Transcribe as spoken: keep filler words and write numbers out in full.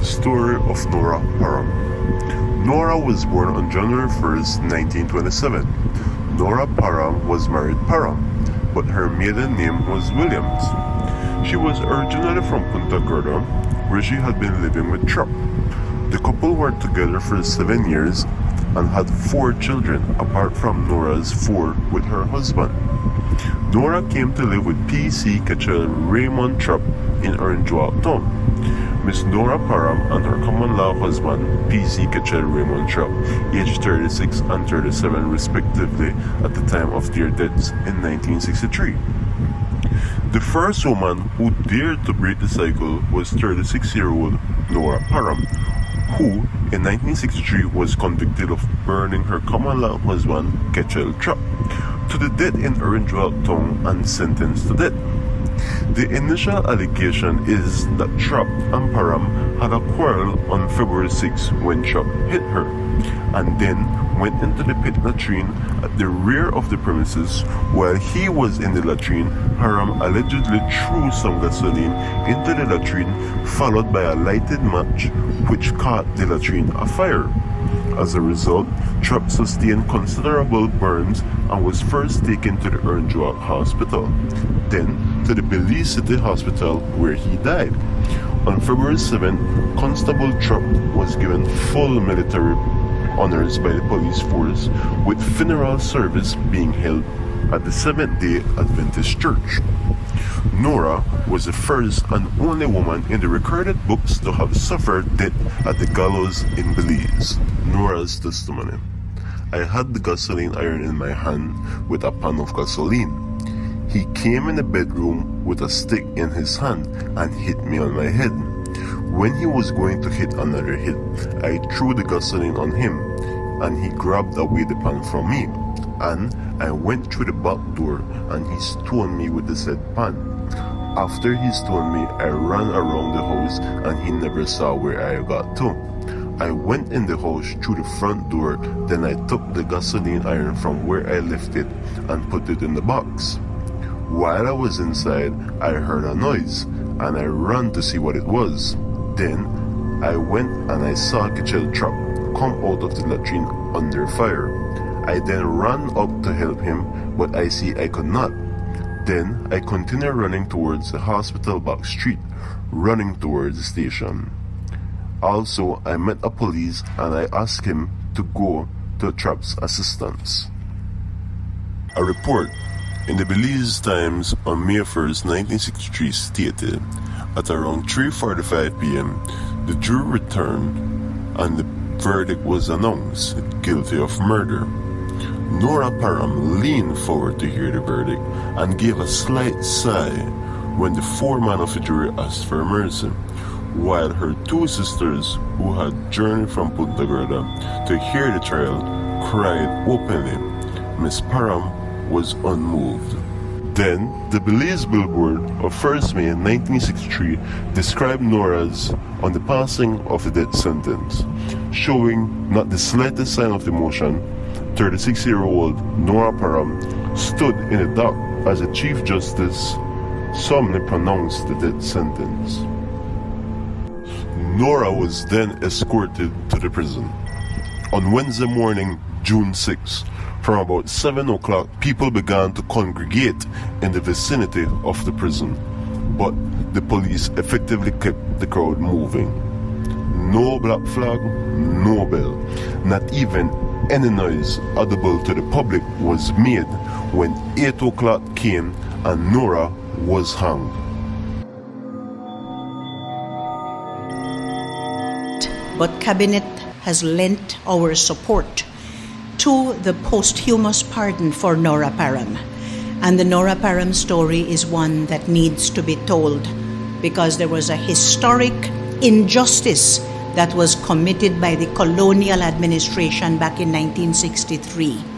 the story of Nora Parham. Nora was born on January first, nineteen twenty-seven. Nora Parham was married Parham, but her maiden name was Williams. She was originally from Punta Gorda, where she had been living with Trupp. The couple were together for seven years and had four children, apart from Nora's four with her husband. Nora came to live with P C Ketchel Raymond Trupp in Orange Walk Town. Miss Nora Parham and her common-law husband, P C Ketchel Raymond Trupp, aged thirty-six and thirty-seven respectively at the time of their deaths in nineteen sixty-three. The first woman who dared to break the cycle was thirty-six-year-old Nora Parham, who in nineteen sixty-three was convicted of burning her common-law husband, Ketchel Trupp, to the death in Orange Walk Town and sentenced to death. The initial allegation is that Trupp and Parham had a quarrel on February sixth when Trupp hit her, and then went into the pit latrine at the rear of the premises. While he was in the latrine, Parham allegedly threw some gasoline into the latrine, followed by a lighted match which caught the latrine afire. As a result, Trupp sustained considerable burns and was first taken to the Orange Walk Hospital, then to the Belize City Hospital where he died. On February seventh, Constable Trupp was given full military honors by the police force, with funeral service being held at the Seventh-day Adventist Church. Nora was the first and only woman in the recorded books to have suffered death at the gallows in Belize. Nora's testimony: I had the gasoline iron in my hand with a pan of gasoline. He came in the bedroom with a stick in his hand and hit me on my head. When he was going to hit another hit, I threw the gasoline on him, and he grabbed away the pan from me, and I went through the back door and he stoned me with the said pan. After he stoned me, I ran around the house and he never saw where I got to. I went in the house through the front door, then I took the gasoline iron from where I left it and put it in the box. While I was inside, I heard a noise and I ran to see what it was. Then I went and I saw Ketchel Trupp come out of the latrine under fire. I then ran up to help him, but I see I could not. Then I continued running towards the hospital back street, running towards the station. Also, I met a police and I asked him to go to Trupp's assistance. A report in the Belize Times on May first, nineteen sixty-three stated, at around three forty-five p m, the jury returned and the verdict was announced, guilty of murder. Nora Parham leaned forward to hear the verdict and gave a slight sigh when the foreman of the jury asked for mercy, while her two sisters, who had journeyed from Punta Gorda to hear the trial, cried openly. Miss Parham was unmoved. Then, the Belize Billboard of first May nineteen sixty-three described Nora's on the passing of the death sentence, showing not the slightest sign of emotion. thirty-six-year-old Nora Parham stood in the dock as the Chief Justice solemnly pronounced the death sentence. Nora was then escorted to the prison. On Wednesday morning, June sixth, from about seven o'clock, people began to congregate in the vicinity of the prison, but the police effectively kept the crowd moving. No black flag, no bell, not even any noise audible to the public was made when eight o'clock came and Nora was hung. But Cabinet has lent our support to the posthumous pardon for Nora Parham. And the Nora Parham story is one that needs to be told, because there was a historic injustice that was committed by the colonial administration back in nineteen sixty-three.